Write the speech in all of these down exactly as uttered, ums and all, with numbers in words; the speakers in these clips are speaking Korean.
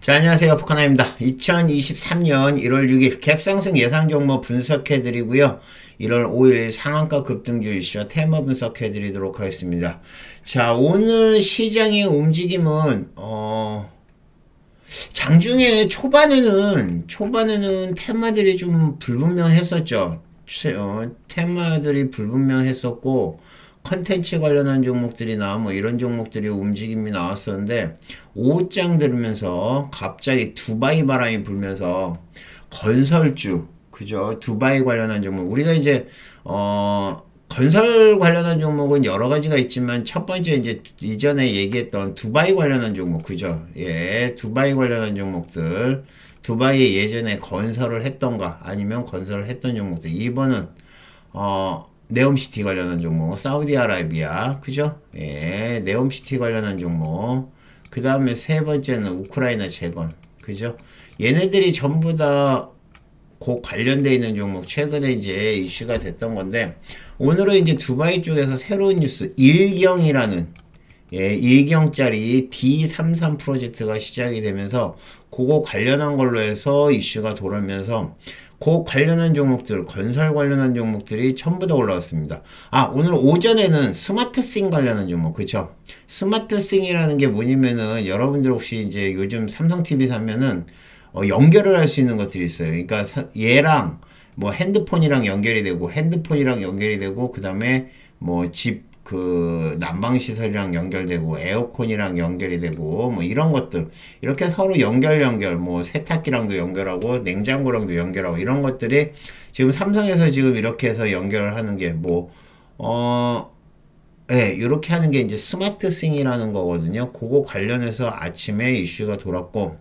자, 안녕하세요. 포카나입니다. 이천이십삼년 일월 육일 갭상승 예상 종목 분석해드리고요. 일월 오일 상한가 급등주 이슈와 테마 분석해드리도록 하겠습니다. 자, 오늘 시장의 움직임은 어 장중에 초반에는 초반에는 테마들이 좀 불분명했었죠. 어, 테마들이 불분명했었고 컨텐츠 관련한 종목들이나 뭐 이런 종목들이 움직임이 나왔었는데 오후장 들으면서 갑자기 두바이 바람이 불면서 건설주, 그죠? 두바이 관련한 종목, 우리가 이제 어 건설 관련한 종목은 여러 가지가 있지만 첫 번째 이제 이전에 얘기했던 두바이 관련한 종목, 그죠? 예, 두바이 관련한 종목들, 두바이 예전에 건설을 했던가 아니면 건설을 했던 종목들. 이 번은 어 네옴시티 관련한 종목, 사우디아라비아, 그죠? 예, 네옴시티 관련한 종목. 그 다음에 세 번째는 우크라이나 재건, 그죠? 얘네들이 전부 다 그 관련돼 있는 종목, 최근에 이제 이슈가 됐던 건데, 오늘은 이제 두바이 쪽에서 새로운 뉴스, 일경이라는, 예, 일경짜리 디 삼십삼 프로젝트가 시작이 되면서, 그거 관련한 걸로 해서 이슈가 돌면서, 그 관련한 종목들, 건설 관련한 종목들이 전부 다 올라왔습니다. 아, 오늘 오전에는 스마트싱 관련한 종목, 그쵸? 스마트싱이라는 게 뭐냐면은, 여러분들 혹시 이제 요즘 삼성티비 사면은, 어, 연결을 할 수 있는 것들이 있어요. 그러니까, 사, 얘랑, 뭐 핸드폰이랑 연결이 되고, 핸드폰이랑 연결이 되고, 그 다음에 뭐 집, 그 난방시설이랑 연결되고 에어컨이랑 연결이 되고 뭐 이런 것들, 이렇게 서로 연결 연결 뭐 세탁기랑도 연결하고 냉장고랑도 연결하고 이런 것들이 지금 삼성에서 지금 이렇게 해서 연결을 하는 게 뭐 어 예, 이렇게 하는 게 이제 스마트싱이라는 거거든요. 그거 관련해서 아침에 이슈가 돌았고,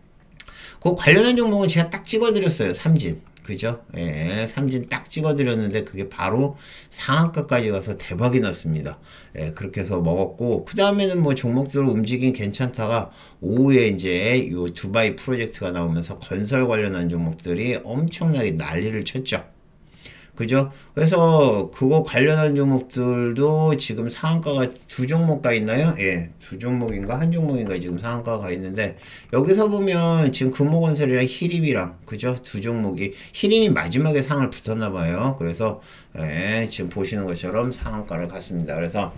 그 관련한 종목은 제가 딱 찍어드렸어요. 삼진. 그죠? 예, 삼진 딱 찍어드렸는데 그게 바로 상한가까지 가서 대박이 났습니다. 예, 그렇게 해서 먹었고, 그 다음에는 뭐 종목들 움직임 괜찮다가 오후에 이제 요 두바이 프로젝트가 나오면서 건설 관련한 종목들이 엄청나게 난리를 쳤죠. 그죠? 그래서 그거 관련한 종목들도 지금 상한가가 두 종목 가 있나요? 예, 두 종목인가 한 종목인가 지금 상한가가 가 있는데, 여기서 보면 지금 금호건설이랑 히림이랑, 그죠? 두 종목이, 히림이 마지막에 상을 붙었나 봐요. 그래서 예, 지금 보시는 것처럼 상한가를 갔습니다. 그래서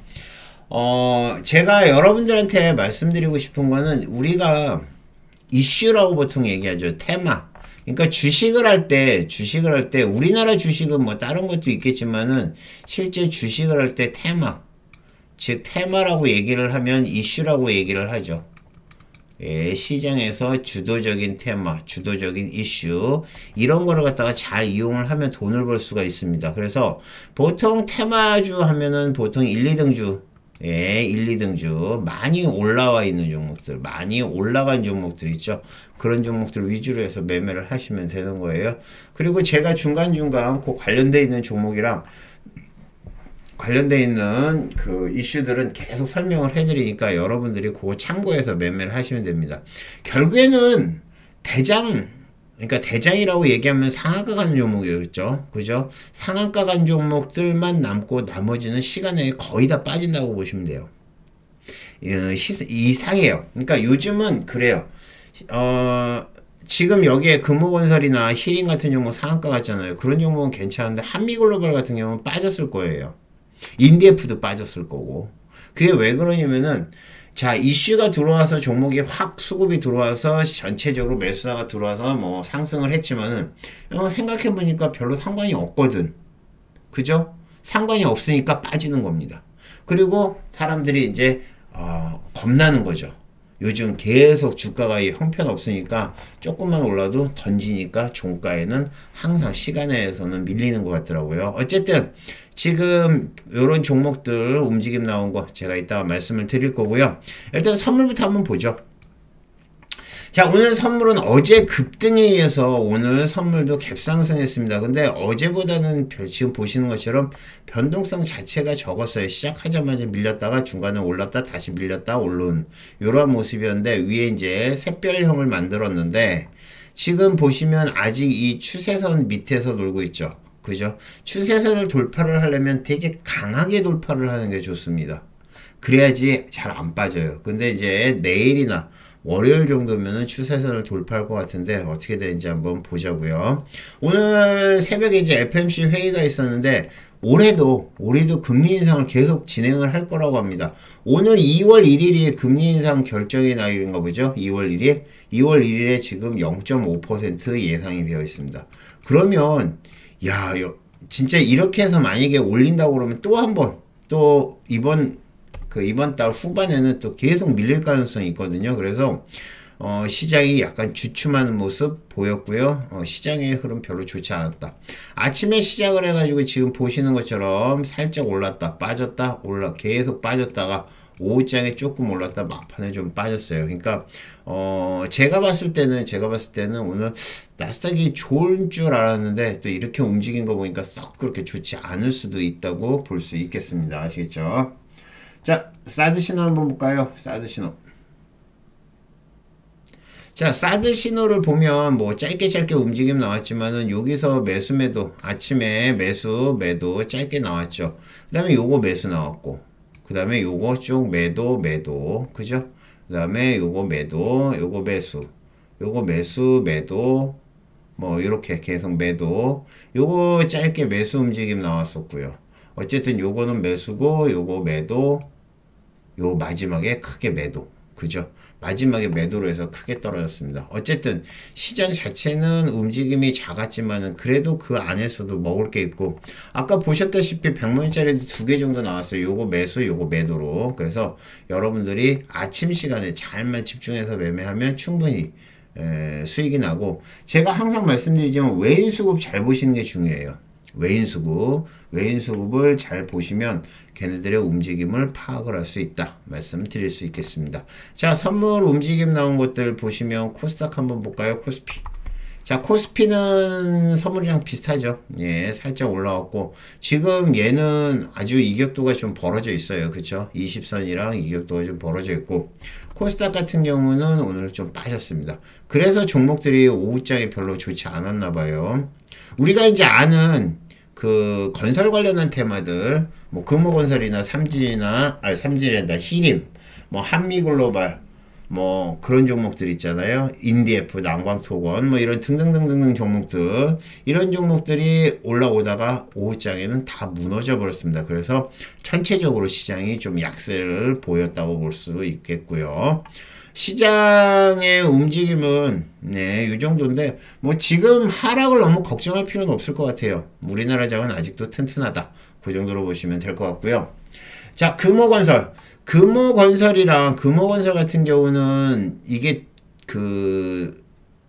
어 제가 여러분들한테 말씀드리고 싶은 거는, 우리가 이슈라고 보통 얘기하죠. 테마. 그러니까 주식을 할 때, 주식을 할 때, 우리나라 주식은 뭐 다른 것도 있겠지만은, 실제 주식을 할 때 테마, 즉, 테마라고 얘기를 하면 이슈라고 얘기를 하죠. 예, 시장에서 주도적인 테마, 주도적인 이슈, 이런 거를 갖다가 잘 이용을 하면 돈을 벌 수가 있습니다. 그래서 보통 테마주 하면은 보통 일, 이등주, 예, 일, 이등주 많이 올라와 있는 종목들, 많이 올라간 종목들 있죠. 그런 종목들 위주로 해서 매매를 하시면 되는 거예요. 그리고 제가 중간중간 그 관련돼 있는 종목이랑 관련돼 있는 그 이슈들은 계속 설명을 해드리니까 여러분들이 그거 참고해서 매매를 하시면 됩니다. 결국에는 대장, 그러니까 대장이라고 얘기하면 상한가 가는 종목이었죠. 그죠? 상한가 간 종목들만 남고 나머지는 시간에 거의 다 빠진다고 보시면 돼요. 이상해요. 그러니까 요즘은 그래요. 어, 지금 여기에 금호건설이나 히림 같은 종목 상한가 같잖아요. 그런 종목은 괜찮은데 한미글로벌 같은 경우는 빠졌을 거예요. 인디에프도 빠졌을 거고. 그게 왜 그러냐면은, 자, 이슈가 들어와서 종목이 확 수급이 들어와서 전체적으로 매수사가 들어와서 뭐 상승을 했지만은, 어, 생각해보니까 별로 상관이 없거든. 그죠? 상관이 없으니까 빠지는 겁니다. 그리고 사람들이 이제 어, 겁나는 거죠. 요즘 계속 주가가 형편없으니까 조금만 올라도 던지니까 종가에는 항상 시간에서는 밀리는 것 같더라고요. 어쨌든 지금 이런 종목들 움직임 나온 거 제가 이따가 말씀을 드릴 거고요. 일단 선물부터 한번 보죠. 자, 오늘 선물은 어제 급등에 의해서 오늘 선물도 갭상승했습니다. 근데 어제보다는 지금 보시는 것처럼 변동성 자체가 적었어요. 시작하자마자 밀렸다가 중간에 올랐다 다시 밀렸다 오른 이런 모습이었는데, 위에 이제 샛별형을 만들었는데, 지금 보시면 아직 이 추세선 밑에서 놀고 있죠. 그죠? 추세선을 돌파를 하려면 되게 강하게 돌파를 하는 게 좋습니다. 그래야지 잘 안 빠져요. 근데 이제 내일이나 월요일 정도면은 추세선을 돌파할 것 같은데 어떻게 되는지 한번 보자고요. 오늘 새벽에 이제 에프엠씨 회의가 있었는데 올해도 올해도 금리 인상을 계속 진행을 할 거라고 합니다. 오늘 이월 일일이 금리 인상 결정의 날인가 보죠. 이월 일일. 이월 일일에 지금 영 점 오 퍼센트 예상이 되어 있습니다. 그러면 야, 진짜 이렇게 해서 만약에 올린다고 그러면 또 한 번, 또 이번 그 이번 달 후반에는 또 계속 밀릴 가능성이 있거든요. 그래서 어, 시장이 약간 주춤하는 모습 보였고요. 어, 시장의 흐름 별로 좋지 않았다. 아침에 시작을 해가지고 지금 보시는 것처럼 살짝 올랐다 빠졌다 올라 계속 빠졌다가 오후장에 조금 올랐다 막판에 좀 빠졌어요. 그러니까 어, 제가 봤을 때는 제가 봤을 때는 오늘 나스닥이 좋은 줄 알았는데 또 이렇게 움직인 거 보니까 썩 그렇게 좋지 않을 수도 있다고 볼 수 있겠습니다. 아시겠죠? 자, 사드 신호 한번 볼까요? 사드 신호. 자, 사드 신호를 보면 뭐 짧게 짧게 움직임 나왔지만은 여기서 매수 매도 아침에 매수 매도 짧게 나왔죠. 그 다음에 요거 매수 나왔고 그 다음에 요거 쭉 매도 매도 그죠? 그 다음에 요거 매도 요거 매수 요거 매수 매도 뭐 이렇게 계속 매도 요거 짧게 매수 움직임 나왔었고요. 어쨌든 요거는 매수고 요거 매도 요 마지막에 크게 매도 그죠? 마지막에 매도로 해서 크게 떨어졌습니다. 어쨌든 시장 자체는 움직임이 작았지만은 그래도 그 안에서도 먹을 게 있고 아까 보셨다시피 백만원짜리도 두 개 정도 나왔어요. 요거 매수 요거 매도로. 그래서 여러분들이 아침 시간에 잘만 집중해서 매매하면 충분히 에, 수익이 나고 제가 항상 말씀드리지만 외인 수급 잘 보시는 게 중요해요. 외인 수급, 외인 수급을 잘 보시면 걔네들의 움직임을 파악을 할 수 있다 말씀드릴 수 있겠습니다. 자, 선물 움직임 나온 것들 보시면 코스닥 한번 볼까요? 코스피. 자, 코스피는 선물이랑 비슷하죠. 예, 살짝 올라왔고 지금 얘는 아주 이격도가 좀 벌어져 있어요. 그쵸? 이십 선이랑 이격도가 좀 벌어져 있고 코스닥 같은 경우는 오늘 좀 빠졌습니다. 그래서 종목들이 오후장이 별로 좋지 않았나 봐요. 우리가 이제 아는 그 건설 관련한 테마들 뭐 금호건설이나 삼진이나 아니 삼진이란다 히림 뭐 한미글로벌 뭐 그런 종목들 있잖아요. 인디에프 난광토건 뭐 이런 등등등등 종목들 이런 종목들이 올라오다가 오후장에는 다 무너져 버렸습니다. 그래서 전체적으로 시장이 좀 약세를 보였다고 볼 수 있겠고요. 시장의 움직임은 네, 이 정도인데 뭐 지금 하락을 너무 걱정할 필요는 없을 것 같아요. 우리나라 장은 아직도 튼튼하다. 그 정도로 보시면 될 것 같고요. 자, 금호건설. 금호건설이랑 금호건설 같은 경우는 이게 그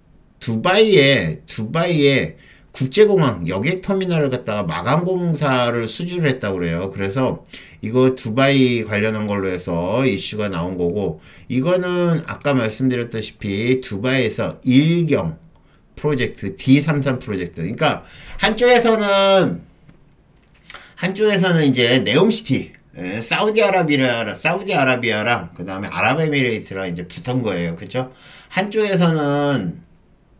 두바이에 두바이에 국제공항 여객터미널을 갖다가 마감공사를 수주를 했다고 그래요. 그래서 이거 두바이 관련한 걸로 해서 이슈가 나온 거고 이거는 아까 말씀드렸다시피 두바이에서 일경 프로젝트 디 삼십삼 프로젝트 그러니까 한쪽에서는 한쪽에서는 이제 네옴시티 예, 사우디아라비아 사우디아라비아랑 그 다음에 아랍에미레이트랑 이제 붙은 거예요. 그쵸? 한쪽에서는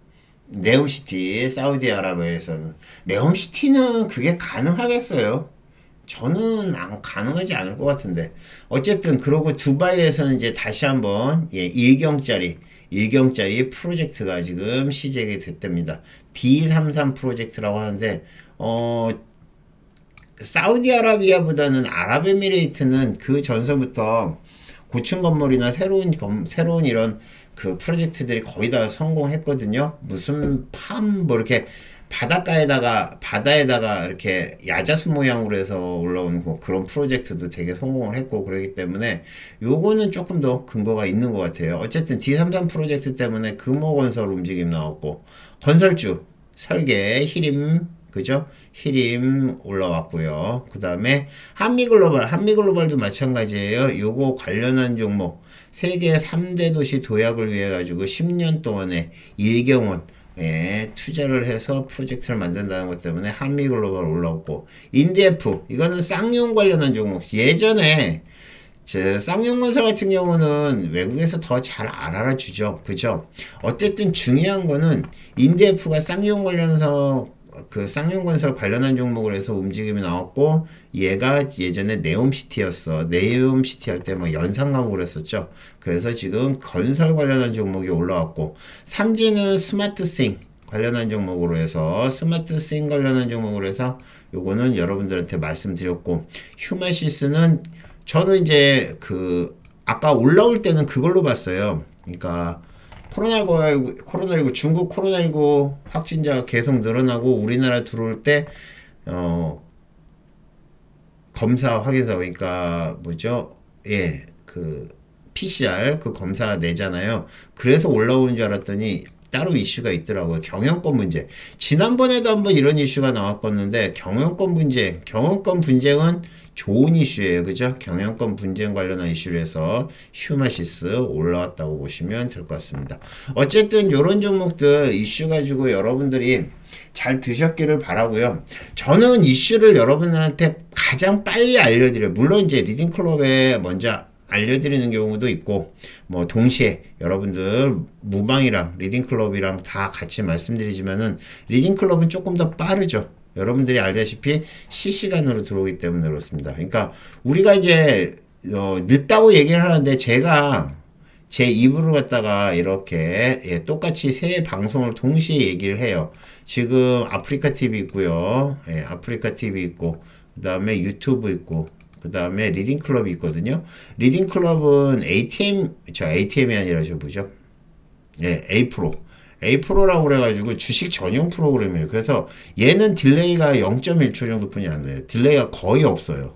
네옴시티 사우디아라비아에서는 네옴시티는 그게 가능하겠어요? 저는 안 가능하지 않을 것 같은데 어쨌든 그러고 두바이에서는 이제 다시 한번 예, 일경짜리 일경짜리 프로젝트가 지금 시작이 됐답니다. 디 삼십삼 프로젝트라고 하는데 어 사우디아라비아보다는 아랍에미레이트는 그 전서부터 고층 건물이나 새로운 검, 새로운 이런 그 프로젝트들이 거의 다 성공했거든요. 무슨 팜 뭐 이렇게 바닷가에다가 바다에다가 이렇게 야자수 모양으로 해서 올라오는 뭐 그런 프로젝트도 되게 성공을 했고 그러기 때문에 요거는 조금 더 근거가 있는 것 같아요. 어쨌든 디 삼십삼 프로젝트 때문에 금호건설 움직임 나왔고 건설주 설계 히림 그죠? 히림 올라왔고요. 그 다음에 한미글로벌, 한미글로벌도 마찬가지예요. 요거 관련한 종목 세계 삼 대 도시 도약을 위해 가지고 십 년 동안에 일경원 예, 투자를 해서 프로젝트를 만든다는 것 때문에 한미글로벌 올라왔고 인디에프 이거는 쌍용 관련한 종목 예전에 제 쌍용건설 같은 경우는 외국에서 더 잘 알아주죠. 그죠? 어쨌든 중요한 거는 인디에프가 쌍용 관련해서 그 쌍용건설 관련한 종목으로 해서 움직임이 나왔고, 얘가 예전에 네옴시티였어. 네옴시티 할 때 막 연상 가고 그랬었죠. 그래서 지금 건설 관련한 종목이 올라왔고, 삼진은 스마트싱 관련한 종목으로 해서 스마트싱 관련한 종목으로 해서 요거는 여러분들한테 말씀드렸고, 휴마시스는 저는 이제 그 아까 올라올 때는 그걸로 봤어요. 그러니까 코로나십구, 코로나십구 중국 코로나십구 확진자가 계속 늘어나고 우리나라 들어올 때 어, 검사 확인서, 그러니까 뭐죠? 예, 그 피씨알 그 검사 내잖아요. 그래서 올라오는 줄 알았더니 따로 이슈가 있더라고요. 경영권 문제. 지난번에도 한번 이런 이슈가 나왔었는데, 경영권 분쟁, 경영권 분쟁은 좋은 이슈예요. 그죠? 경영권 분쟁 관련한 이슈로 해서 휴마시스 올라왔다고 보시면 될 것 같습니다. 어쨌든 요런 종목들 이슈 가지고 여러분들이 잘 드셨기를 바라고요. 저는 이슈를 여러분한테 가장 빨리 알려드려요. 물론 이제 리딩클럽에 먼저 알려드리는 경우도 있고, 뭐 동시에 여러분들 무방이랑 리딩클럽이랑 다 같이 말씀드리지만은, 리딩클럽은 조금 더 빠르죠. 여러분들이 알다시피 실시간으로 들어오기 때문에 그렇습니다. 그러니까 우리가 이제 어, 늦다고 얘기를 하는데, 제가 제 입으로 갖다가 이렇게 예, 똑같이 세 방송을 동시에 얘기를 해요. 지금 아프리카 티비 있고요. 예, 아프리카 티비 있고, 그 다음에 유튜브 있고, 그 다음에 리딩클럽이 있거든요. 리딩클럽은 에이티엠, 저 에이티엠이 아니라 저 뭐죠? 예, A프로. A프로라고 그래가지고 주식 전용 프로그램이에요. 그래서 얘는 딜레이가 영 점 일 초 정도뿐이 안 돼요. 딜레이가 거의 없어요.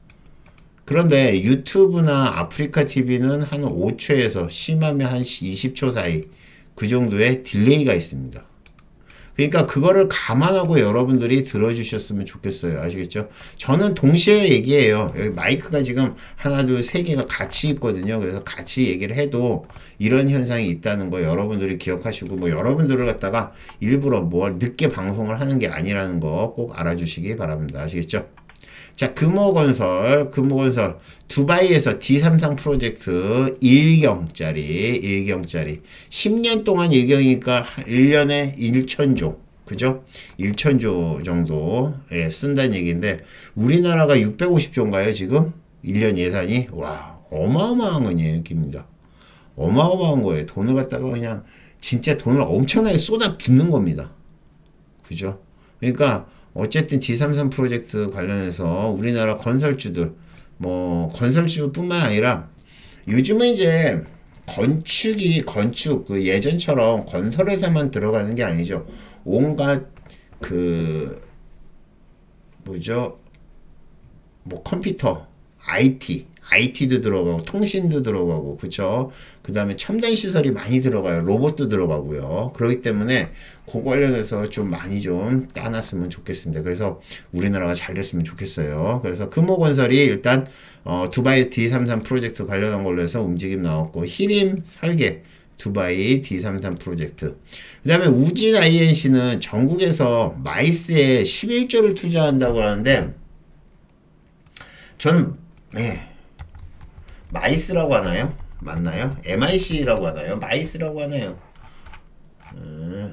그런데 유튜브나 아프리카 티비는 한 오 초에서 심하면 한 이십 초 사이 그 정도의 딜레이가 있습니다. 그러니까 그거를 감안하고 여러분들이 들어주셨으면 좋겠어요. 아시겠죠? 저는 동시에 얘기해요. 여기 마이크가 지금 하나, 둘, 세 개가 같이 있거든요. 그래서 같이 얘기를 해도 이런 현상이 있다는 거 여러분들이 기억하시고, 뭐 여러분들을 갖다가 일부러 뭘 늦게 방송을 하는 게 아니라는 거 꼭 알아주시기 바랍니다. 아시겠죠? 자, 금호건설, 금호건설, 두바이에서 디 삼십삼 프로젝트 일 경짜리, 일 경짜리. 십 년 동안 일 경이니까 일 년에 천조, 그죠? 천조 정도, 예, 쓴다는 얘기인데, 우리나라가 육백오십조인가요, 지금? 일 년 예산이? 와, 어마어마한 거니입니다. 어마어마한 거예요. 돈을 갖다가 그냥, 진짜 돈을 엄청나게 쏟아 붓는 겁니다. 그죠? 그러니까, 어쨌든 디 삼십삼 프로젝트 관련해서 우리나라 건설주들, 뭐 건설주뿐만 아니라 요즘은 이제 건축이 건축 그 예전처럼 건설회사만 들어가는 게 아니죠. 온갖 그 뭐죠? 뭐 컴퓨터, 아이티, 아이티도 들어가고 통신도 들어가고, 그쵸? 그 다음에 첨단 시설이 많이 들어가요. 로봇도 들어가고요. 그렇기 때문에 그 관련해서 좀 많이 좀 따놨으면 좋겠습니다. 그래서 우리나라가 잘 됐으면 좋겠어요. 그래서 금호건설이 일단 어, 두바이 디 삼십삼 프로젝트 관련한 걸로 해서 움직임 나왔고, 히림 설계 두바이 디 삼십삼 프로젝트. 그 다음에 우진 아이엔씨는 전국에서 마이스에 십일조를 투자한다고 하는데, 저는 네. 마이스라고 하나요? 맞나요? 엠아이씨라고 하나요? 마이스라고 하나요? 음.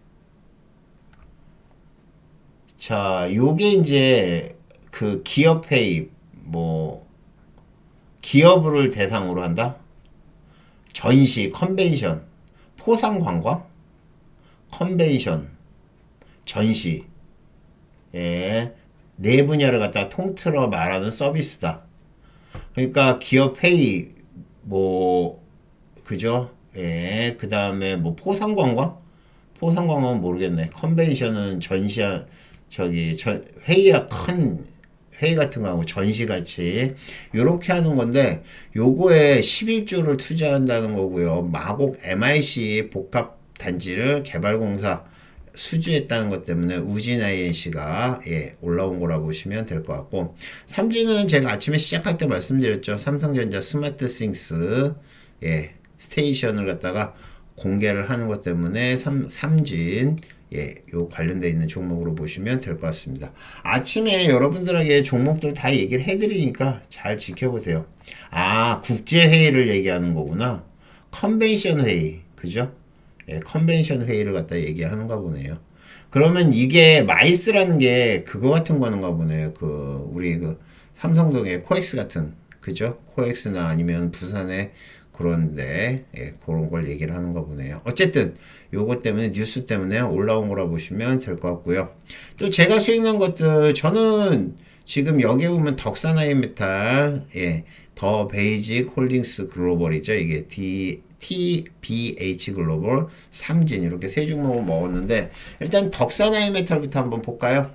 자, 요게 이제 그 기업회의, 뭐 기업을 대상으로 한다? 전시, 컨벤션, 포상관광, 컨벤션, 전시, 예, 네 분야를 갖다 통틀어 말하는 서비스다. 그러니까 기업 회의, 뭐 그죠? 예, 그 다음에 뭐 포상관광? 포상관광은 모르겠네. 컨벤션은 전시야, 저기 전 회의야, 큰 회의 같은 거 하고 전시같이 요렇게 하는 건데, 요거에 십일조를 투자한다는 거고요. 마곡 엠아이씨 복합단지를 개발공사 수주했다는 것 때문에 우진 아이엔씨가 예, 올라온 거라 보시면 될 것 같고, 삼진은 제가 아침에 시작할 때 말씀드렸죠. 삼성전자 스마트싱스 예, 스테이션을 갖다가 공개를 하는 것 때문에 삼, 삼진 예, 요 관련되어 있는 종목으로 보시면 될 것 같습니다. 아침에 여러분들에게 종목들 다 얘기를 해드리니까 잘 지켜보세요. 아, 국제회의를 얘기하는 거구나. 컨벤션 회의, 그죠? 예, 컨벤션 회의를 갖다 얘기하는가 보네요. 그 그러면 이게 마이스라는 게 그거 같은 거는가 보네요. 그 우리 그 삼성동의 코엑스 같은, 그죠? 코엑스나 아니면 부산의 그런데 예, 그런 걸 얘기를 하는가 보네요. 어쨌든 요거 때문에 뉴스 때문에 올라온 거라 보시면 될 것 같고요. 또 제가 수익 난 것들 저는 지금 여기에 보면 덕산아이메탈, 예, 더 베이직 홀딩스 글로벌이죠. 이게 D 티비에이치 글로벌, 삼진 이렇게 세 종목을 먹었는데 일단 덕산아이메탈부터 한번 볼까요?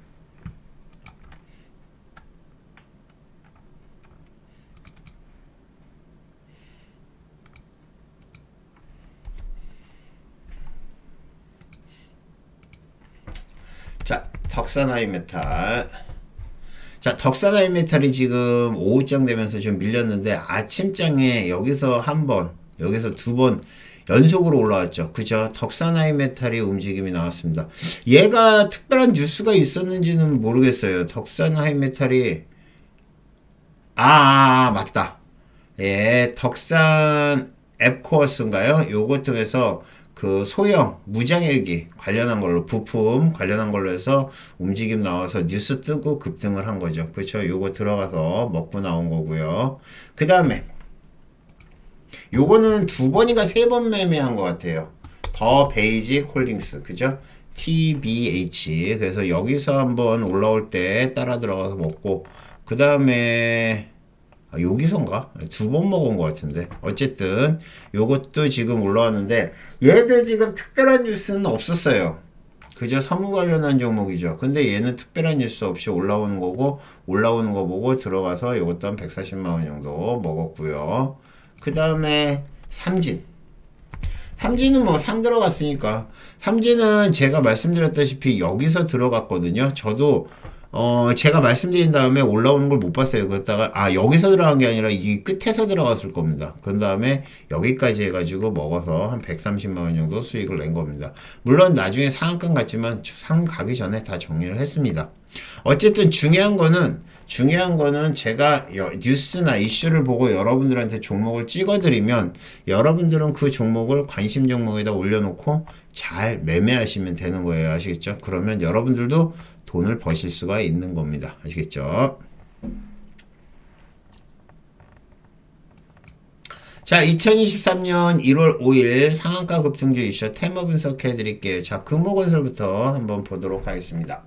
자, 덕산아이메탈. 자, 덕산아이메탈이 지금 오후장 되면서 좀 밀렸는데 아침장에 여기서 한 번, 여기서 두 번 연속으로 올라왔죠. 그죠? 덕산아이메탈이 움직임이 나왔습니다. 얘가 특별한 뉴스가 있었는지는 모르겠어요. 덕산아이메탈이 아, 아, 아 맞다. 예, 덕산 앱코어스인가요? 요거 통해서 그 소형 무장일기 관련한 걸로, 부품 관련한 걸로 해서 움직임 나와서 뉴스 뜨고 급등을 한 거죠. 그렇죠? 요거 들어가서 먹고 나온 거고요. 그 다음에 요거는 두 번인가 세 번 매매한 것 같아요. 더 베이직 홀딩스, 그죠? 티비에이치. 그래서 여기서 한번 올라올 때 따라 들어가서 먹고, 그 다음에 아, 여기선가? 두 번 먹은 것 같은데. 어쨌든, 요것도 지금 올라왔는데, 얘들 지금 특별한 뉴스는 없었어요. 그저 사무 관련한 종목이죠. 근데 얘는 특별한 뉴스 없이 올라오는 거고, 올라오는 거 보고 들어가서 요것도 한 백사십만 원 정도 먹었고요. 그 다음에, 삼진. 삼진은 뭐 상 들어갔으니까. 삼진은 제가 말씀드렸다시피 여기서 들어갔거든요. 저도 어, 제가 말씀드린 다음에 올라오는 걸 못 봤어요. 그랬다가, 아, 여기서 들어간 게 아니라 이 끝에서 들어갔을 겁니다. 그 다음에 여기까지 해가지고 먹어서 한 백삼십만 원 정도 수익을 낸 겁니다. 물론 나중에 상한가 갔지만 상 가기 전에 다 정리를 했습니다. 어쨌든 중요한 거는, 중요한 거는 제가 여, 뉴스나 이슈를 보고 여러분들한테 종목을 찍어드리면 여러분들은 그 종목을 관심 종목에다 올려놓고 잘 매매하시면 되는 거예요. 아시겠죠? 그러면 여러분들도 돈을 버실 수가 있는 겁니다. 아시겠죠? 자, 이천이십삼 년 일월 오일 상한가 급등주 이슈 테마 분석해 드릴게요. 자, 금호건설부터 한번 보도록 하겠습니다.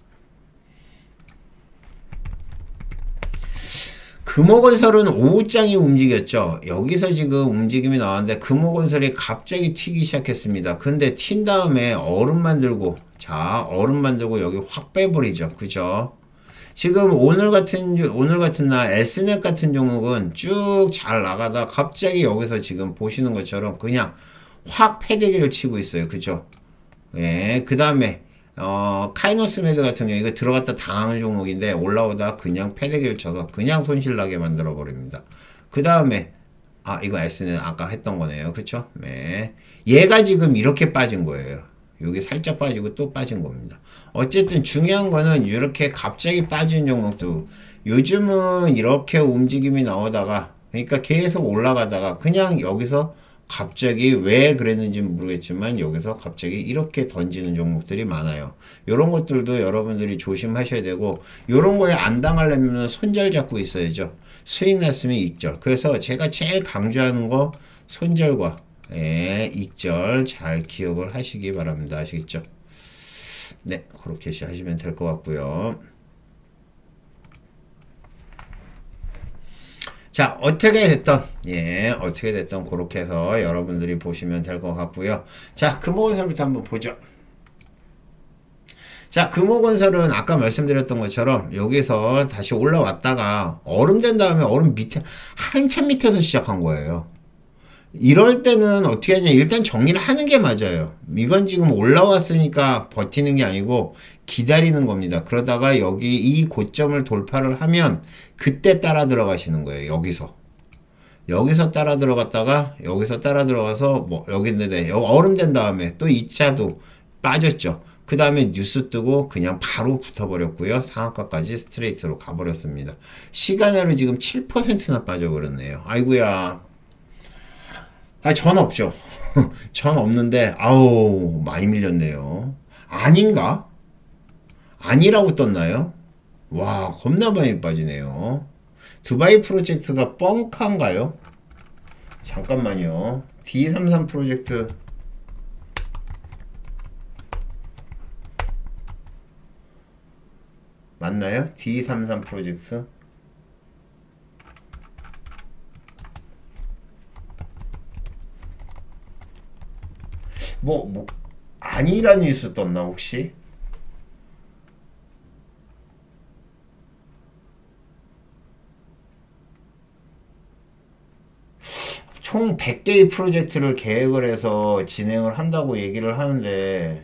금호건설은 오후장이 움직였죠. 여기서 지금 움직임이 나왔는데 금호건설이 갑자기 튀기 시작했습니다. 근데 튄 다음에 얼음 만들고, 자, 얼음 만들고 여기 확 빼버리죠. 그죠? 지금 오늘 같은, 오늘 같은 날 에스넷 같은 종목은 쭉 잘 나가다 갑자기 여기서 지금 보시는 것처럼 그냥 확 패대기를 치고 있어요. 그죠? 예, 그 다음에 어, 카이노스메드 같은 경우 이거 들어갔다 당하는 종목인데 올라오다 그냥 패대기를 쳐서 그냥 손실나게 만들어 버립니다. 그 다음에 아 이거 S는 아까 했던 거네요. 그쵸? 네. 얘가 지금 이렇게 빠진 거예요. 여기 살짝 빠지고 또 빠진 겁니다. 어쨌든 중요한 거는 이렇게 갑자기 빠진 종목도 요즘은 이렇게 움직임이 나오다가 그러니까 계속 올라가다가 그냥 여기서 갑자기 왜 그랬는지 모르겠지만 여기서 갑자기 이렇게 던지는 종목들이 많아요. 이런 것들도 여러분들이 조심하셔야 되고 이런 거에 안 당하려면 손절 잡고 있어야죠. 수익 났으면 익절. 그래서 제가 제일 강조하는 거 손절과 예, 익절 잘 기억을 하시기 바랍니다. 아시겠죠? 네, 그렇게 하시면 될 것 같고요. 자, 어떻게 됐던, 예, 어떻게 됐던, 그렇게 해서 여러분들이 보시면 될 것 같고요. 자, 금호건설부터 한번 보죠. 자, 금호건설은 아까 말씀드렸던 것처럼 여기서 다시 올라왔다가 얼음 된 다음에 얼음 밑에, 한참 밑에서 시작한 거예요. 이럴 때는 어떻게 하냐, 일단 정리를 하는 게 맞아요. 이건 지금 올라왔으니까 버티는 게 아니고 기다리는 겁니다. 그러다가 여기 이 고점을 돌파를 하면 그때 따라 들어가시는 거예요. 여기서 여기서 따라 들어갔다가 여기서 따라 들어가서 뭐 여기 있는데 얼음 된 다음에 또 이 차도 빠졌죠. 그 다음에 뉴스 뜨고 그냥 바로 붙어버렸고요. 상한가까지 스트레이트로 가버렸습니다. 시간으로 지금 칠 퍼센트나 빠져버렸네요. 아이고야. 아, 전 없죠. 전 없는데, 아우, 많이 밀렸네요. 아닌가? 아니라고 떴나요? 와, 겁나 많이 빠지네요. 두바이 프로젝트가 뻥카인가요? 잠깐만요. 디 삼십삼 프로젝트 맞나요? 디 삼십삼 프로젝트 뭐, 뭐 아니라는 뉴스 떴나 혹시? 총 백 개의 프로젝트를 계획을 해서 진행을 한다고 얘기를 하는데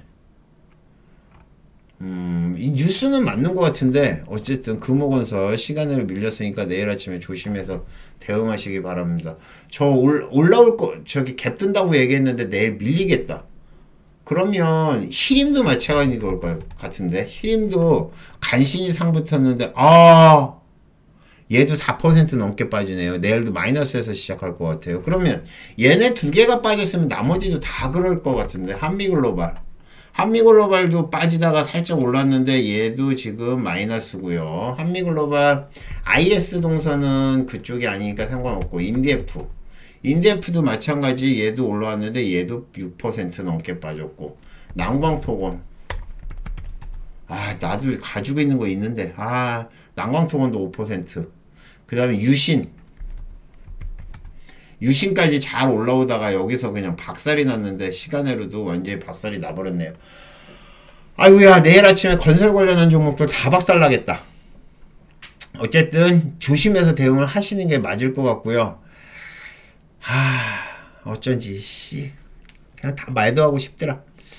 음, 이 뉴스는 맞는 것 같은데 어쨌든 금호건설 시간으로 밀렸으니까 내일 아침에 조심해서 대응하시기 바랍니다. 저 올, 올라올 거 저기 갭 뜬다고 얘기했는데 내일 밀리겠다. 그러면 히림도 마찬가지일 것 같은데 히림도 간신히 상 붙었는데 아 얘도 사 퍼센트 넘게 빠지네요. 내일도 마이너스에서 시작할 것 같아요. 그러면 얘네 두 개가 빠졌으면 나머지도 다 그럴 것 같은데 한미글로벌 한미글로벌도 빠지다가 살짝 올랐는데 얘도 지금 마이너스고요. 한미글로벌 아이에스 동선은 그쪽이 아니니까 상관없고 인디에프 인디에프도 마찬가지 얘도 올라왔는데 얘도 육 퍼센트 넘게 빠졌고 난광토건 아 나도 가지고 있는 거 있는데 아 난광토건도 오 퍼센트 그 다음에 유신 유신까지 잘 올라오다가 여기서 그냥 박살이 났는데 시간으로도 완전히 박살이 나버렸네요. 아이고야 내일 아침에 건설 관련한 종목들 다 박살 나겠다. 어쨌든 조심해서 대응을 하시는 게 맞을 것 같고요. 하 어쩐지 씨 그냥 다 말도 하고 싶더라.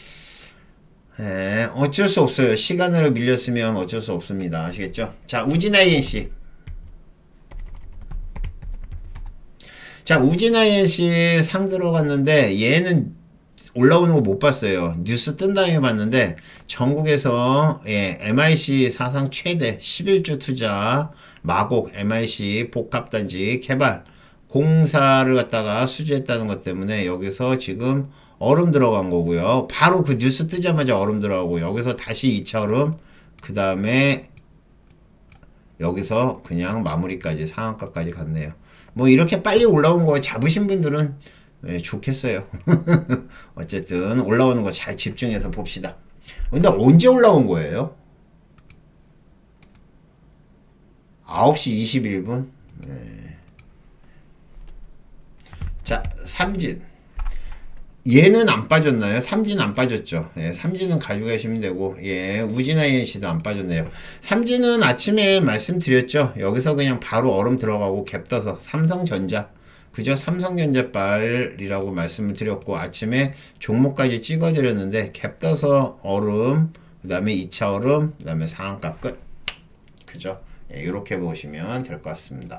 에, 어쩔 수 없어요. 시간으로 밀렸으면 어쩔 수 없습니다. 아시겠죠? 자 우진아이엔씨 자 우진아이엔씨 상 들어갔는데 얘는 올라오는 거 못 봤어요. 뉴스 뜬 다음에 봤는데 전국에서 예, 엠아이씨 사상 최대 십일 주 투자 마곡 엠아이씨 복합단지 개발 공사를 갖다가 수주했다는 것 때문에 여기서 지금 얼음 들어간 거고요. 바로 그 뉴스 뜨자마자 얼음 들어가고 여기서 다시 이 차 얼음 그 다음에 여기서 그냥 마무리까지 상한가까지 갔네요. 뭐 이렇게 빨리 올라온 거 잡으신 분들은 예, 좋겠어요. 어쨌든 올라오는 거 잘 집중해서 봅시다. 근데 언제 올라온 거예요? 아홉 시 이십일 분 예. 자 삼진 얘는 안 빠졌나요? 삼진 안 빠졌죠. 예, 삼진은 가지고 계시면 되고, 예, 우진아이엔씨도 안 빠졌네요. 삼진은 아침에 말씀드렸죠. 여기서 그냥 바로 얼음 들어가고 갭 떠서 삼성전자, 그죠? 삼성전자빨이라고 말씀을 드렸고, 아침에 종목까지 찍어드렸는데, 갭 떠서 얼음, 그 다음에 이 차 얼음, 그 다음에 상한가 끝. 그죠? 예, 이렇게 보시면 될 것 같습니다.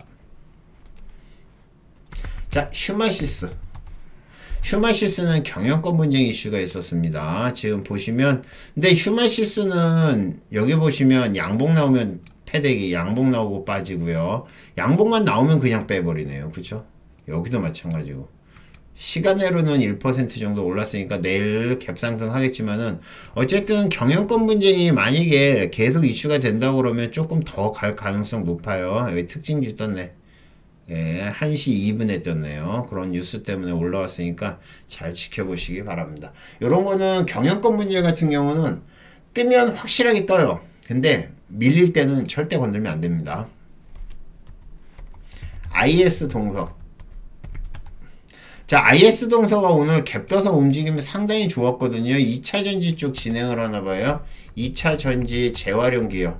자, 휴마시스. 휴마시스는 경영권 분쟁 이슈가 있었습니다. 지금 보시면 근데 휴마시스는 여기 보시면 양봉 나오면 패대기 양봉 나오고 빠지고요. 양봉만 나오면 그냥 빼버리네요. 그쵸? 여기도 마찬가지고 시간으로는 일 퍼센트 정도 올랐으니까 내일 갭상승 하겠지만은 어쨌든 경영권 분쟁이 만약에 계속 이슈가 된다고 그러면 조금 더 갈 가능성 높아요. 여기 특징주 떴네. 예, 한 시 이 분에 떴네요. 그런 뉴스 때문에 올라왔으니까 잘 지켜보시기 바랍니다. 요런 거는 경영권 문제 같은 경우는 뜨면 확실하게 떠요. 근데 밀릴 때는 절대 건들면 안 됩니다. 아이에스 동서. 자, 아이에스 동서가 오늘 갭 떠서 움직이면 상당히 좋았거든요. 이 차 전지 쪽 진행을 하나봐요. 이 차 전지 재활용 기업.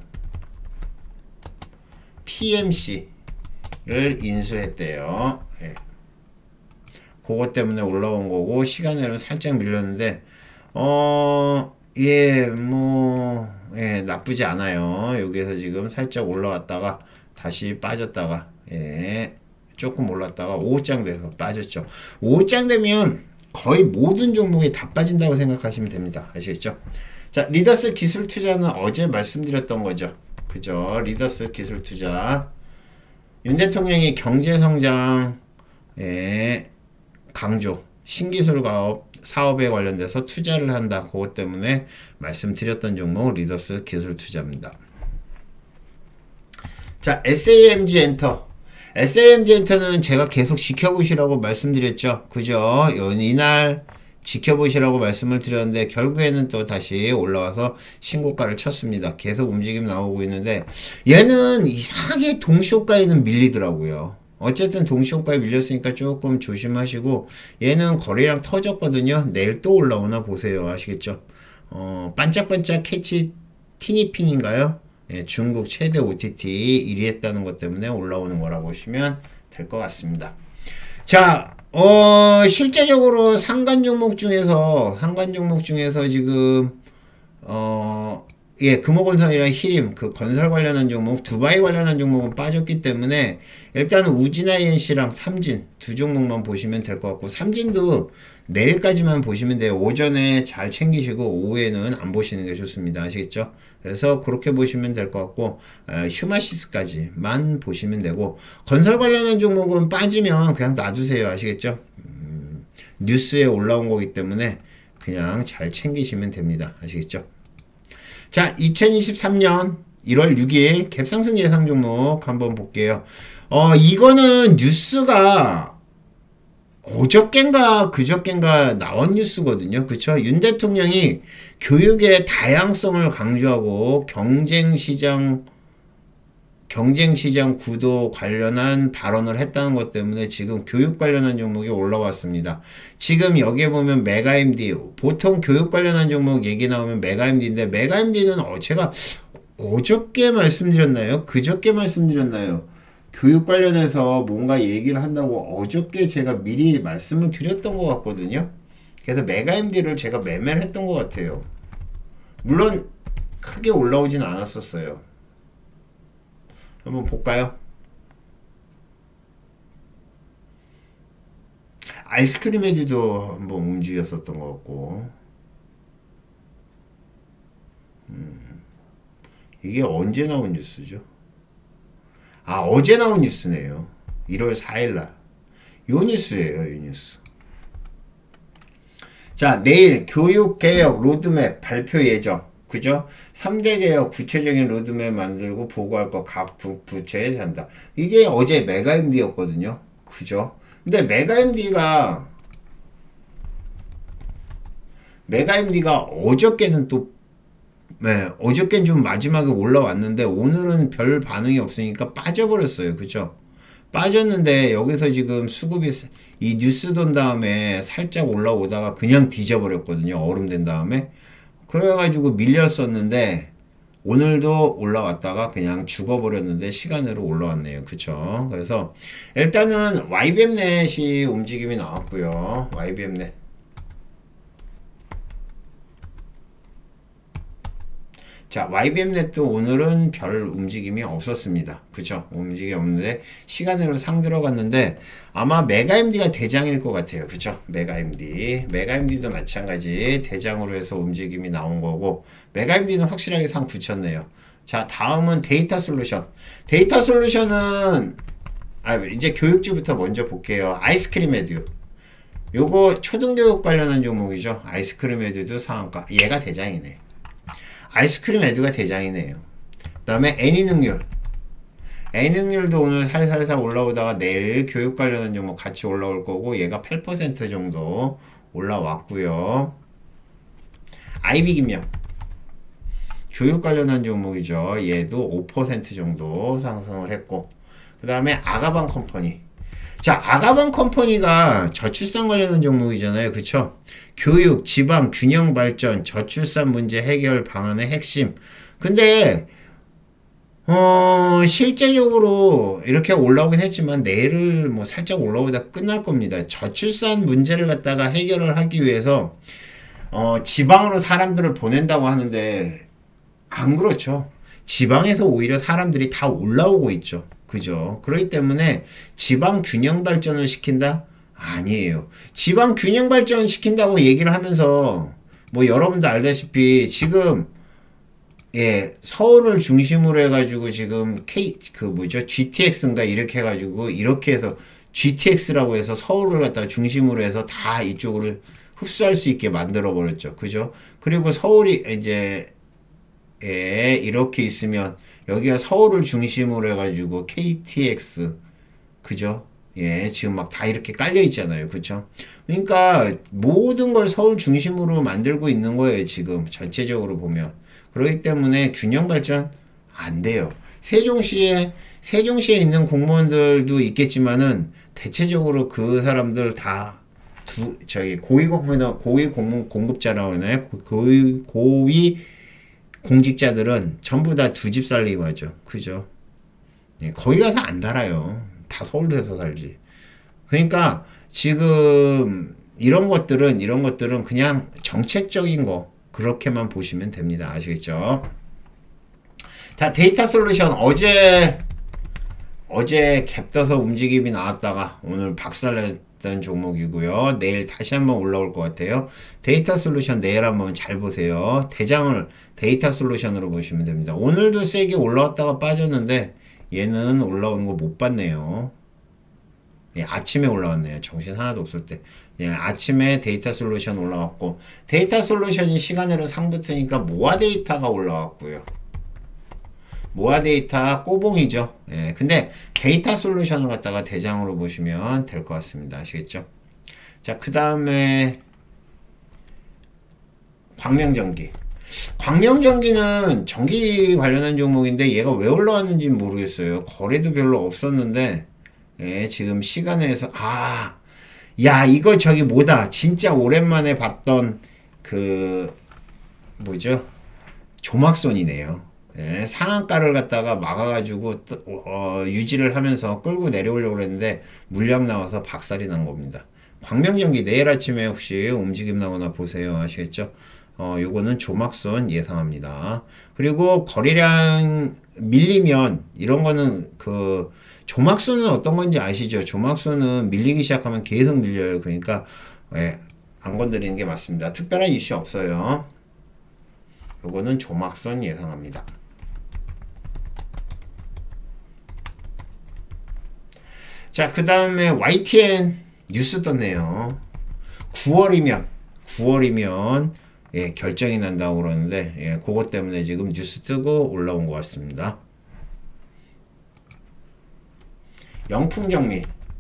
피엠씨. 를 인수했대요. 예. 그것 때문에 올라온 거고 시간으로 살짝 밀렸는데 어, 예, 뭐, 예, 나쁘지 않아요. 여기에서 지금 살짝 올라왔다가 다시 빠졌다가 예, 조금 올랐다가 오 장 돼서 빠졌죠. 오 장 되면 거의 모든 종목이 다 빠진다고 생각하시면 됩니다. 아시겠죠? 자, 리더스 기술 투자는 어제 말씀드렸던 거죠. 그죠? 리더스 기술 투자. 윤 대통령이 경제성장에 강조, 신기술 가업 사업에 관련돼서 투자를 한다. 그것 때문에 말씀드렸던 종목 리더스 기술 투자입니다. 자, 에스에이엠지 엔터. 에스에이엠지 엔터는 제가 계속 지켜보시라고 말씀드렸죠. 그죠? 이날 지켜보시라고 말씀을 드렸는데 결국에는 또 다시 올라와서 신고가를 쳤습니다. 계속 움직임 나오고 있는데 얘는 이상하게 동시호가에는 밀리더라고요. 어쨌든 동시호가에 밀렸으니까 조금 조심하시고 얘는 거래량 터졌거든요. 내일 또 올라오나 보세요. 아시겠죠? 어, 반짝반짝 캐치 티니핀인가요? 예, 중국 최대 오티티 일 위 했다는 것 때문에 올라오는 거라고 보시면 될 것 같습니다. 자, 어, 실제적으로 상관 종목 중에서, 상관 종목 중에서 지금, 어, 예, 금호건설이랑 히림, 그 건설 관련한 종목, 두바이 관련한 종목은 빠졌기 때문에, 일단은 우진아이엔씨랑 삼진, 두 종목만 보시면 될 것 같고, 삼진도 내일까지만 보시면 돼요. 오전에 잘 챙기시고, 오후에는 안 보시는 게 좋습니다. 아시겠죠? 그래서 그렇게 보시면 될 것 같고, 어, 휴마시스까지만 보시면 되고, 건설 관련한 종목은 빠지면 그냥 놔두세요. 아시겠죠? 음, 뉴스에 올라온 거기 때문에 그냥 잘 챙기시면 됩니다. 아시겠죠? 자, 이천이십삼 년 일월 육일 갭상승 예상 종목 한번 볼게요. 어, 이거는 뉴스가 어저껜가 그저껜가 나온 뉴스거든요. 그쵸? 윤 대통령이 교육의 다양성을 강조하고 경쟁시장 경쟁시장 구도 관련한 발언을 했다는 것 때문에 지금 교육 관련한 종목이 올라왔습니다. 지금 여기에 보면 메가엠디, 보통 교육 관련한 종목 얘기 나오면 메가엠디인데 메가엠디는 어, 제가 어저께 말씀드렸나요? 그저께 말씀드렸나요? 교육 관련해서 뭔가 얘기를 한다고 어저께 제가 미리 말씀을 드렸던 것 같거든요. 그래서 메가엠디를 제가 매매를 했던 것 같아요. 물론 크게 올라오진 않았었어요. 한번 볼까요? 아이스크림 에듀도 한번 움직였었던 것 같고, 음, 이게 언제 나온 뉴스죠? 아, 어제 나온 뉴스네요. 일월 사일날. 요 뉴스예요, 요 뉴스. 자, 내일 교육개혁 로드맵 발표 예정. 그죠? 삼 대 개혁 구체적인 로드맵 만들고 보고할 거 각 부처에 한다. 이게 어제 메가엠디였거든요. 그죠? 근데 메가엠디가 메가엠디가 어저께는 또 네, 어저께는 좀 마지막에 올라왔는데 오늘은 별 반응이 없으니까 빠져버렸어요. 그죠? 빠졌는데 여기서 지금 수급이 이 뉴스 돈 다음에 살짝 올라오다가 그냥 뒤져버렸거든요. 얼음 된 다음에. 그래가지고 밀렸었는데 오늘도 올라왔다가 그냥 죽어버렸는데 시간으로 올라왔네요. 그쵸? 그래서 일단은 와이비엠넷이 움직임이 나왔고요. 와이비엠넷. 자, 와이비엠넷도 오늘은 별 움직임이 없었습니다. 그쵸? 움직임이 없는데 시간으로 상 들어갔는데 아마 메가엠디가 대장일 것 같아요. 그쵸? 메가엠디. 메가엠디도 마찬가지 대장으로 해서 움직임이 나온 거고 메가엠디는 확실하게 상 굳혔네요. 자, 다음은 데이터 솔루션. 데이터 솔루션은 아, 이제 교육주부터 먼저 볼게요. 아이스크림 에듀. 요거 초등교육 관련한 종목이죠. 아이스크림 에듀도 상한가. 얘가 대장이네. 아이스크림 에듀가 대장이네요. 그 다음에 애니능률. 애니능률도 오늘 살살살 올라오다가 내일 교육 관련한 종목 같이 올라올 거고 얘가 팔 퍼센트 정도 올라왔고요. 아이비김영. 교육 관련한 종목이죠. 얘도 오 퍼센트 정도 상승을 했고 그 다음에 아가방 컴퍼니. 자, 아가방 컴퍼니가 저출산 관련한 종목이잖아요. 그쵸? 교육, 지방, 균형 발전, 저출산 문제 해결 방안의 핵심. 근데, 어, 실제적으로 이렇게 올라오긴 했지만 내일을 뭐 살짝 올라오다 끝날 겁니다. 저출산 문제를 갖다가 해결을 하기 위해서, 어, 지방으로 사람들을 보낸다고 하는데, 안 그렇죠. 지방에서 오히려 사람들이 다 올라오고 있죠. 그죠? 그렇기 때문에 지방 균형 발전을 시킨다? 아니에요. 지방 균형 발전 시킨다고 얘기를 하면서 뭐 여러분도 알다시피 지금 예, 서울을 중심으로 해가지고 지금 K 그 뭐죠? 지티엑스인가 이렇게 해가지고 이렇게 해서 지티엑스라고 해서 서울을 갖다가 중심으로 해서 다 이쪽으로 흡수할 수 있게 만들어 버렸죠. 그죠? 그리고 서울이 이제 예, 이렇게 있으면 여기가 서울을 중심으로 해가지고 케이티엑스 그죠? 예, 지금 막 다 이렇게 깔려 있잖아요. 그쵸? 그러니까 모든 걸 서울 중심으로 만들고 있는 거예요. 지금 전체적으로 보면. 그렇기 때문에 균형 발전 안 돼요. 세종시에 세종시에 있는 공무원들도 있겠지만은 대체적으로 그 사람들 다 두 저기 고위 공무원 고위 공무 공급자라고 하나요? 고위 고위 공직자들은 전부 다 두 집 살림 하죠. 그죠? 예, 거기 가서 안 살아요. 다 서울에서 살지. 그러니까 지금 이런 것들은 이런 것들은 그냥 정책적인 거 그렇게만 보시면 됩니다. 아시겠죠? 자, 데이터 솔루션 어제 어제 갭 떠서 움직임이 나왔다가 오늘 박살냈던 종목이고요. 내일 다시 한번 올라올 것 같아요. 데이터 솔루션 내일 한번 잘 보세요. 대장을 데이터 솔루션으로 보시면 됩니다. 오늘도 세게 올라왔다가 빠졌는데 얘는 올라오는 거 못 봤네요. 예, 아침에 올라왔네요. 정신 하나도 없을 때. 예, 아침에 데이터 솔루션 올라왔고 데이터 솔루션이 시간으로 상붙으니까 모아 데이터가 올라왔고요. 모아 데이터 꼬봉이죠. 예, 근데 데이터 솔루션을 갖다가 대장으로 보시면 될 것 같습니다. 아시겠죠? 자, 그 다음에 광명전기. 광명전기는 전기 관련한 종목인데 얘가 왜 올라왔는지 모르겠어요. 거래도 별로 없었는데 예, 지금 시간에서 아, 야 이거 저기 뭐다. 진짜 오랜만에 봤던 그 뭐죠? 조막손이네요. 예, 상한가를 갖다가 막아가지고 어, 유지를 하면서 끌고 내려오려고 했는데 물량 나와서 박살이 난 겁니다. 광명전기 내일 아침에 혹시 움직임 나오나 보세요. 아시겠죠? 어, 요거는 조막선 예상합니다. 그리고 거래량 밀리면 이런 거는 그 조막선은 어떤 건지 아시죠? 조막선은 밀리기 시작하면 계속 밀려요. 그러니까 예, 안 건드리는 게 맞습니다. 특별한 이슈 없어요. 요거는 조막선 예상합니다. 자, 그 다음에 와이티엔 뉴스 떴네요. 구월이면 구월이면 예, 결정이 난다고 그러는데 예, 그것 때문에 지금 뉴스 뜨고 올라온 것 같습니다. 영풍정밀.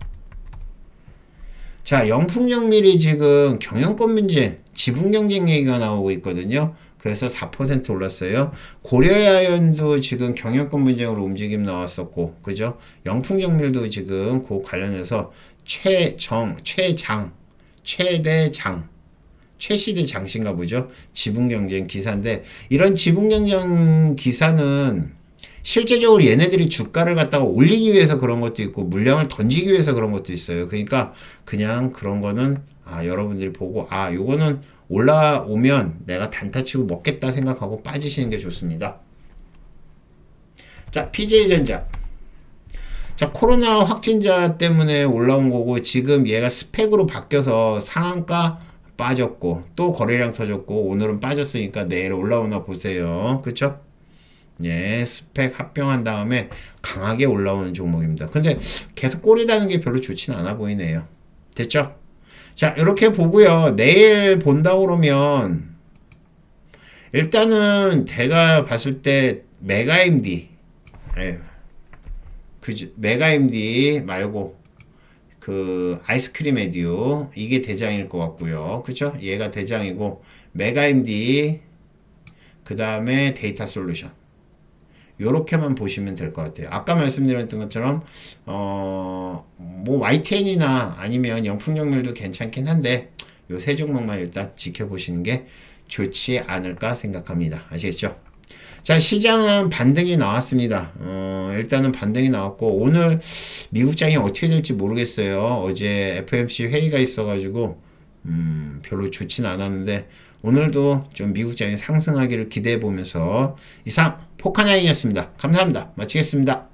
자, 영풍정밀이 지금 경영권 문제, 지분 경쟁 얘기가 나오고 있거든요. 그래서 사 퍼센트 올랐어요. 고려아연도 지금 경영권 분쟁으로 움직임 나왔었고, 그죠? 영풍정밀도 지금 그 관련해서 최정, 최장, 최대장, 최시대 장신가 보죠? 지분 경쟁 기사인데, 이런 지분 경쟁 기사는 실제적으로 얘네들이 주가를 갖다가 올리기 위해서 그런 것도 있고, 물량을 던지기 위해서 그런 것도 있어요. 그러니까 그냥 그런 거는, 아, 여러분들이 보고, 아, 요거는 올라오면 내가 단타 치고 먹겠다 생각하고 빠지시는 게 좋습니다. 자, 피제이전자. 자, 코로나 확진자 때문에 올라온 거고 지금 얘가 스펙으로 바뀌어서 상한가 빠졌고 또 거래량 터졌고 오늘은 빠졌으니까 내일 올라오나 보세요. 그쵸? 예, 스펙 합병한 다음에 강하게 올라오는 종목입니다. 근데 계속 꼬리 다는 게 별로 좋진 않아 보이네요. 됐죠? 자, 이렇게 보고요. 내일 본다 그러면 일단은 제가 봤을 때 메가엠디 예, 그 메가엠디 말고 그 아이스크림 에듀 이게 대장일 것 같고요. 그쵸? 얘가 대장이고 메가엠디 그 다음에 데이터 솔루션 요렇게만 보시면 될 것 같아요. 아까 말씀드렸던 것처럼 어, 뭐 와이티엔이나 아니면 영풍정밀도 괜찮긴 한데 요 세 종목만 일단 지켜보시는 게 좋지 않을까 생각합니다. 아시겠죠? 자, 시장은 반등이 나왔습니다. 어, 일단은 반등이 나왔고 오늘 미국장이 어떻게 될지 모르겠어요. 어제 에프오엠씨 회의가 있어가지고 음, 별로 좋진 않았는데 오늘도 좀 미국장이 상승하기를 기대해 보면서 이상 포카나이였습니다. 감사합니다. 마치겠습니다.